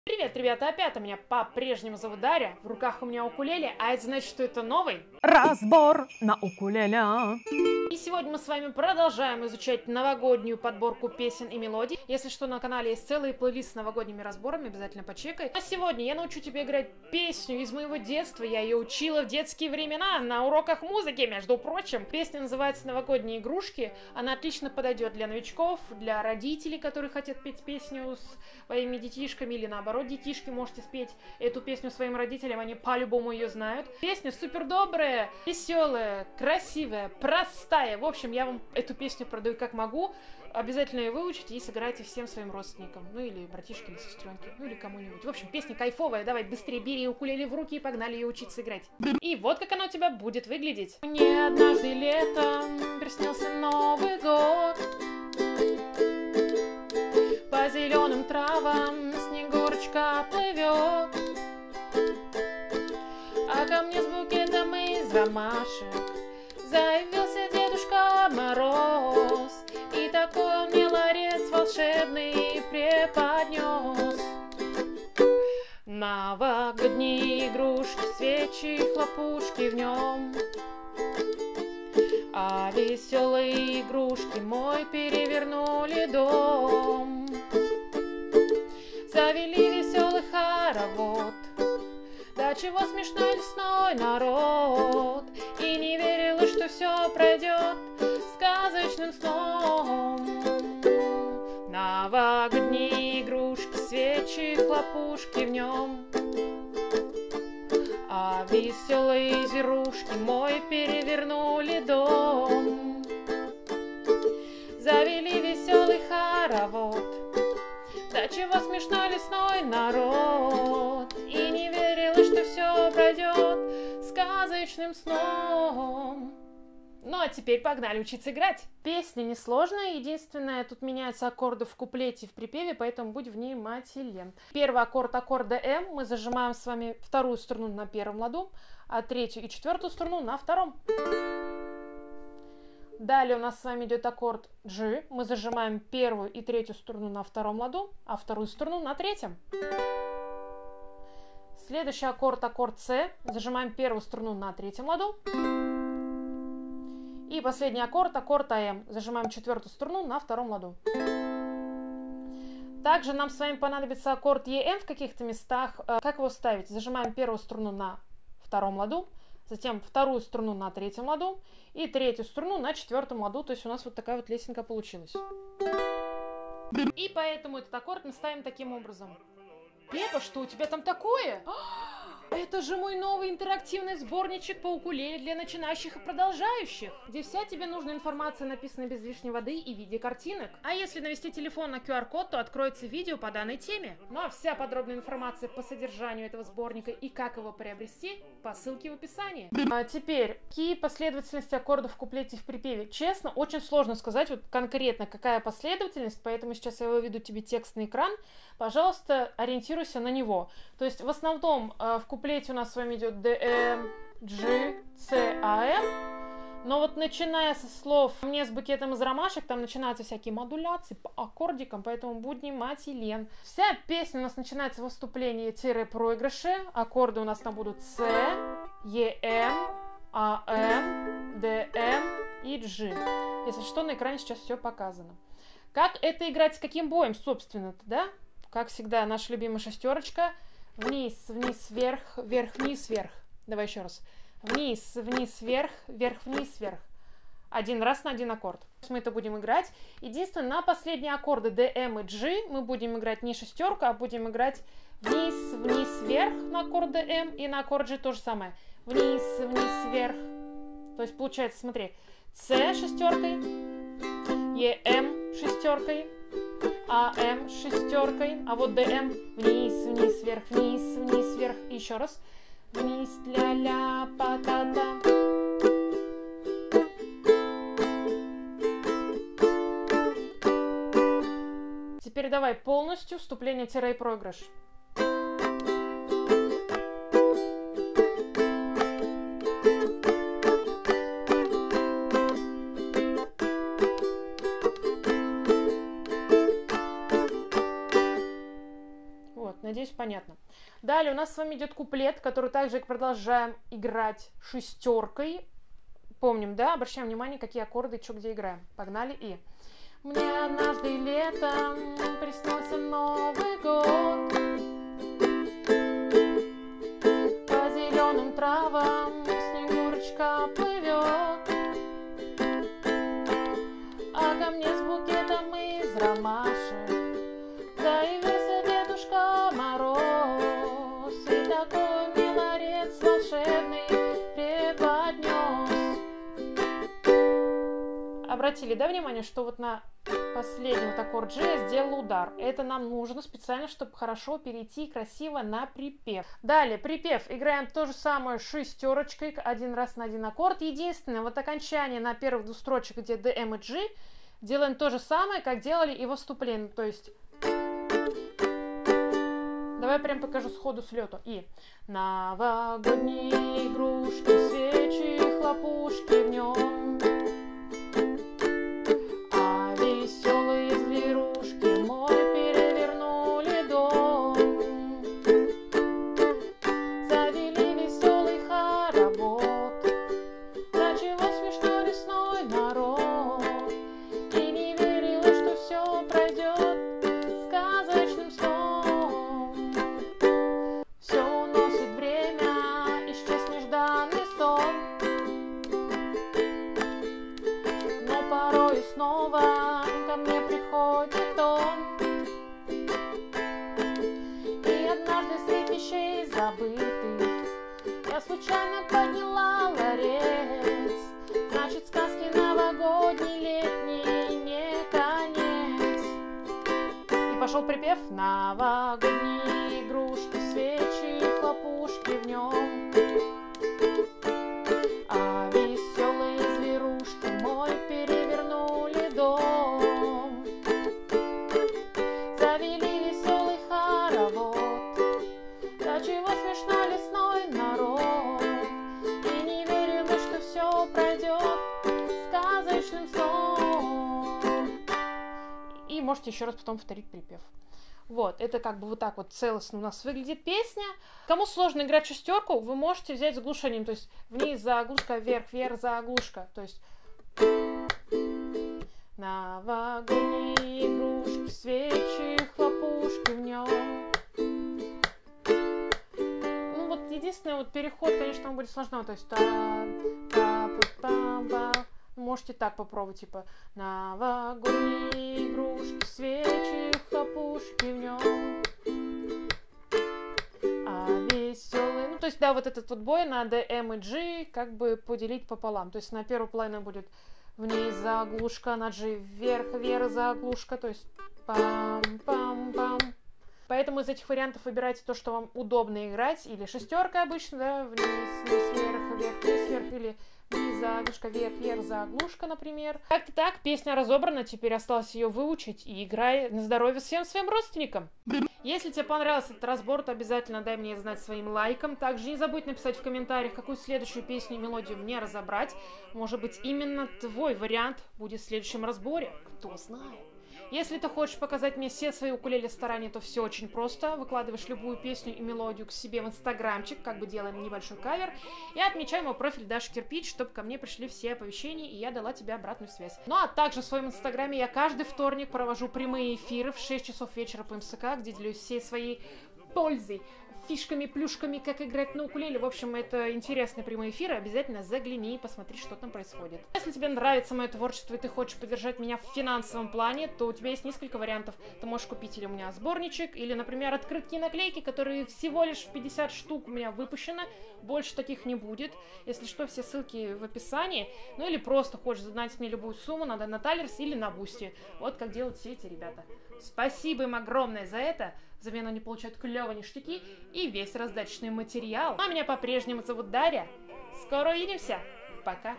Привет, ребята, опять меня по-прежнему зовут Дарья, в руках у меня укулеле, а это значит, что это новый разбор на укулеле. И сегодня мы с вами продолжаем изучать новогоднюю подборку песен и мелодий. Если что, на канале есть целый плейлист с новогодними разборами, обязательно почекай. А сегодня я научу тебя играть песню из моего детства. Я ее учила в детские времена на уроках музыки, между прочим. Песня называется «Новогодние игрушки». Она отлично подойдет для новичков, для родителей, которые хотят петь песню с своими детишками, или наоборот, детишки можете спеть эту песню своим родителям, они по-любому ее знают. Песня супер добрая, веселая, красивая, простая. В общем, я вам эту песню продаю как могу. Обязательно ее выучите и сыграйте всем своим родственникам. Ну или братишке, или сестренке, ну или кому-нибудь. В общем, песня кайфовая. Давай быстрее бери укулеле в руки и погнали ее учиться играть. И вот как она у тебя будет выглядеть. Мне однажды летом приснился Новый год. По зеленым травам Снегурочка плывет, а ко мне с букетом из ромашек заявился Дедушка Мороз, и такой он мне ларец волшебный преподнес. Новогодние игрушки, свечи, хлопушки в нем, а веселые игрушки мой перевернули дом. Завели веселый хоровод, да чего смешной лесной народ, и не верила, что все пройдет сказочным сном. Новогодние игрушки, свечи, хлопушки в нем, а веселые зверушки мой перевернули дом. Завели веселый хоровод, да чего смешной лесной народ, и не верила, что все пройдет сказочным сном. Ну а теперь погнали учиться играть. Песня несложная, единственное, тут меняются аккорды в куплете и в припеве, поэтому будь внимателен. Первый аккорд аккорда М, мы зажимаем с вами вторую струну на первом ладу, а третью и четвертую струну на втором. Далее у нас с вами идет аккорд G, мы зажимаем первую и третью струну на втором ладу, а вторую струну на третьем. Следующий аккорд аккорд С, зажимаем первую струну на третьем ладу. И последний аккорд аккорд АМ, зажимаем четвертую струну на втором ладу. Также нам с вами понадобится аккорд ЕМ в каких-то местах. Как его ставить? Зажимаем первую струну на втором ладу, затем вторую струну на третьем ладу и третью струну на четвертом ладу. То есть у нас вот такая вот лесенка получилась. И поэтому этот аккорд мы ставим таким образом. Пепа, что у тебя там такое? Это же мой новый интерактивный сборничек по укулеле для начинающих и продолжающих, где вся тебе нужная информация написана без лишней воды и в виде картинок. А если навести телефон на QR-код, то откроется видео по данной теме. Ну а вся подробная информация по содержанию этого сборника и как его приобрести по ссылке в описании. А теперь, какие последовательности аккордов в куплете и в припеве? Честно, очень сложно сказать вот конкретно, какая последовательность, поэтому сейчас я выведу тебе текст на экран. Пожалуйста, ориентируйся на него. То есть в основном в куплете у нас с вами идет DM, G, C, AM. Но вот начиная со слов «мне с букетом из ромашек», там начинаются всякие модуляции по аккордикам, поэтому будь внимателен. Вся песня у нас начинается в вступлении-проигрыше. Аккорды у нас там будут C, EM, AM, DM и G. Если что, на экране сейчас все показано. Как это играть, с каким боем, собственно-то, да? Как всегда, наша любимая шестерочка. Вниз, вниз, вверх, вверх, вниз, вверх. Давай еще раз. Вниз, вниз, вверх, вверх, вниз, вверх. Один раз на один аккорд. Мы это будем играть. Единственное, на последние аккорды D, M и G мы будем играть не шестерку, а будем играть вниз, вниз, вверх на аккорд D, M и на аккорд G то же самое. Вниз, вниз, вверх. То есть получается, смотри, C шестеркой, EM шестеркой, АМ шестеркой, а вот ДМ вниз, вниз, вверх, вниз, вниз, вверх. И еще раз. Вниз, ля-ля, па-та-та. Теперь давай полностью вступление-проигрыш. понятно. Далее у нас с вами идет куплет, который также продолжаем играть шестеркой. Помним, да? Обращаем внимание, какие аккорды и что где играем. Погнали и... Мне однажды летом приснился Новый год. По зеленым травам Снегурочка плывет, а ко мне с букетом из ромашек заявился Дедушка Мороз и такой мне ларец волшебный преподнес. Обратили, да, внимание, что вот на последний вот аккорд G я сделала удар. Это нам нужно специально, чтобы хорошо перейти красиво на припев. Далее, припев играем то же самое шестерочкой, один раз на один аккорд. Единственное, вот окончание на первых двух строчек, где D, M и G, делаем то же самое, как делали и во вступлении. То есть... Давай прям покажу сходу с лету. И новогодние игрушки, свечи, хлопушки в нем. А веселые зверушки мой перевернули дом. Завели веселый хоровод. Да чего смешно лесной народ. И не верила, что все пройдет сказочным сном. Все уносит время, исчез нежданный сон. Но порой снова ко мне приходит он. И однажды среди вещей забытых я случайно подняла ларец. Значит, сказки новогодней, летней не конец. И пошел припев. Новогодние игрушки, свечи, хлопушки в нем. А веселые зверушки мой перевернули дом. Завели веселый хоровод. Да чего смешно лесной народ. И не верила, что все пройдет сказочным сном. И можете еще раз потом повторить припев. Вот, это как бы вот так вот целостно у нас выглядит песня. Кому сложно играть шестерку, вы можете взять заглушением. То есть вниз заглушка, вверх, вверх, заглушка. То есть новогодние игрушки, свечи, хлопушки в нем. Ну вот единственное, вот переход, конечно, он будет сложно. То есть можете так попробовать, типа новогодние игрушки, свечи, хлопушки в нем. А веселый... Ну, то есть, да, вот этот вот бой на D, M и G как бы поделить пополам. То есть на первую половину будет вниз заглушка, на G вверх, вверх заглушка. То есть пам-пам-пам. Поэтому из этих вариантов выбирайте то, что вам удобно играть. Или шестерка обычно, да, вниз, вниз, вверх, вверх, вниз, вверх. Или вниз, заглушка, вверх, вверх, заглушка, например. Как-то так, песня разобрана, теперь осталось ее выучить. И играй на здоровье всем своим родственникам. Если тебе понравился этот разбор, то обязательно дай мне знать своим лайком. Также не забудь написать в комментариях, какую следующую песню и мелодию мне разобрать. Может быть, именно твой вариант будет в следующем разборе. Кто знает. Если ты хочешь показать мне все свои укулеле старания, то все очень просто. Выкладываешь любую песню и мелодию к себе в инстаграмчик, как бы делаем небольшой кавер, и отмечай мой профиль Даша Кирпич, чтобы ко мне пришли все оповещения, и я дала тебе обратную связь. Ну а также в своем инстаграме я каждый вторник провожу прямые эфиры в 6 часов вечера по МСК, где делюсь всей своей пользой, фишками, плюшками, как играть на укулеле. В общем, это интересные прямые эфиры. Обязательно загляни и посмотри, что там происходит. Если тебе нравится мое творчество и ты хочешь поддержать меня в финансовом плане, то у тебя есть несколько вариантов. Ты можешь купить или у меня сборничек, или, например, открытки и наклейки, которые всего лишь в 50 штук у меня выпущено. Больше таких не будет. Если что, все ссылки в описании. Ну или просто хочешь задать мне любую сумму, надо на Талерс или на Бусти. Вот как делают все эти ребята. Спасибо им огромное за это. Взамен они получают клевые ништяки и весь раздаточный материал. А меня по-прежнему зовут Дарья. Скоро увидимся. Пока.